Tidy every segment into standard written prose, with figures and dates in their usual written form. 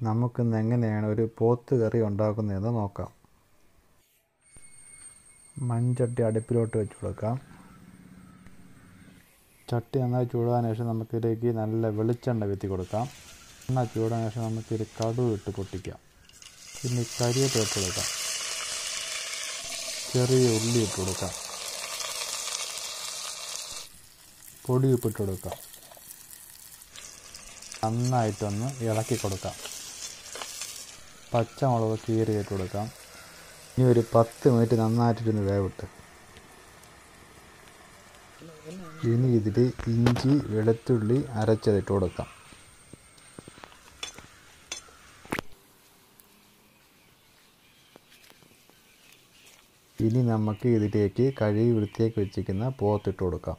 നമുക്കിന്ന് എങ്ങനെയാണ് ഒരു പോത്ത് കറി ഉണ്ടാക്കുന്നതെന്ന് നോക്കാം. മൺചട്ടി അടുപ്പിലോട്ട് വെച്ച് കൊടുക്കാം. ചട്ടി നന്നായി ചൂടാൻ ശേഷം നമുക്കിതിലേക്ക് നല്ല വെളിച്ചെണ്ണ വീത്തി കൊടുക്കാം. എണ്ണ ചൂടാൻ ശേഷം നമുക്കൊരു കടുക് ഇട്ട് പൊട്ടിക്കാം. പിന്നെ കരിവേപ്പില ഇട്ട് കൊടുക്കാം. ചെറിയ ഉള്ളി ഇട്ട് കൊടുക്കാം. പൊടി ഉപ്പിട്ട് കൊടുക്കാം. നന്നായിട്ടൊന്ന് ഇളക്കി കൊടുക്കാം. പച്ചമുളക് കീറിയിട്ട് കൊടുക്കാം. ഇനി ഒരു 10 മിനിറ്റ് നന്നായിട്ടിരുന്ന് വേവിട്ട്. ഇനി ഇതിൽ ഇഞ്ചി വെളുത്തുള്ളി അരച്ചതിട്ട് കൊടുക്കാം. ഇനി നമുക്ക് ഇതിലേക്ക് കഴുകി വൃത്തിയാക്കി വെച്ചിരിക്കുന്ന പോത്തിട്ട് കൊടുക്കാം.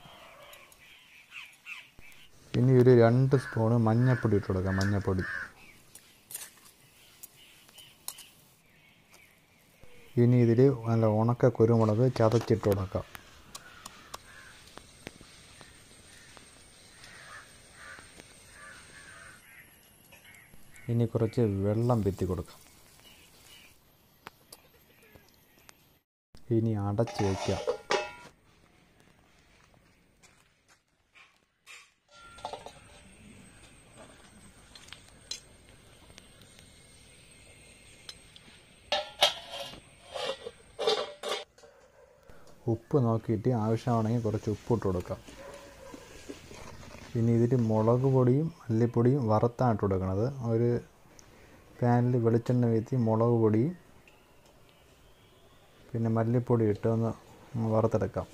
ഇനി ഒരു 2 സ്പൂണ് മഞ്ഞൾപ്പൊടി ഇട്ട് കൊടുക്കാം. മഞ്ഞൾപ്പൊടി. ഇനി ഇതിൽ നല്ല ഉണക്ക കുരുമുളക് ചതച്ചിട്ട് കൊടുക്കാം. ഇനി കുറച്ച് വെള്ളം പിത്തി കൊടുക്കാം. ഇനി അടച്ച് വയ്ക്കാം. ഉപ്പ് നോക്കിയിട്ട് ആവശ്യമാണെങ്കിൽ കുറച്ച് ഉപ്പിട്ട് കൊടുക്കാം. ഇനി ഇതിൽ മുളക് പൊടിയും മല്ലിപ്പൊടിയും വറുത്താണ് ഇട്ട് കൊടുക്കുന്നത്. ഒരു പാനിൽ വെളിച്ചെണ്ണ വീഴ്ത്തി മുളക് പൊടിയും പിന്നെ മല്ലിപ്പൊടി ഇട്ട് ഒന്ന് വറുത്തെടുക്കാം.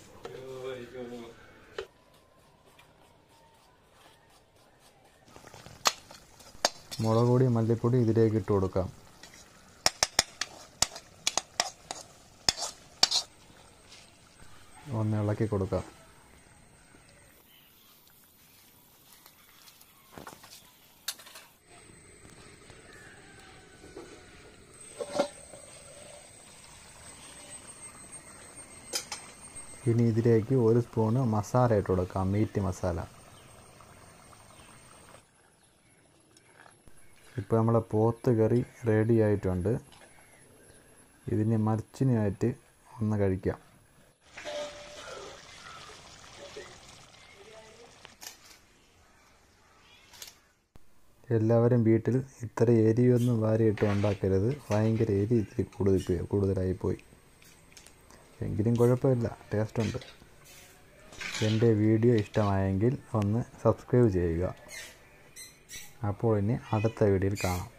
മുളക് പൊടി മല്ലിപ്പൊടി ഇതിലേക്ക് ഇട്ട് കൊടുക്കാം. ഒന്ന് ഇളക്കി കൊടുക്കാം. ഇനി ഇതിലേക്ക് 1 സ്പൂണ് മസാല ഇട്ട് കൊടുക്കാം. മീറ്റ് മസാല. ഇപ്പോൾ നമ്മളെ പോത്ത് കറി റെഡി ആയിട്ടുണ്ട്. ഇതിന് മറിച്ചിനായിട്ട് ഒന്ന് കഴിക്കാം. എല്ലാവരും വീട്ടിൽ ഇത്ര എരിയൊന്നും വാരിയിട്ട് ഉണ്ടാക്കരുത്. ഭയങ്കര എരി ഇത്തിരി കൂടുതലായിപ്പോയി. എങ്കിലും കുഴപ്പമില്ല, ടേസ്റ്റുണ്ട്. എൻ്റെ വീഡിയോ ഇഷ്ടമായെങ്കിൽ ഒന്ന് സബ്സ്ക്രൈബ് ചെയ്യുക. അപ്പോൾ ഇനി അടുത്ത വീഡിയോയിൽ കാണാം.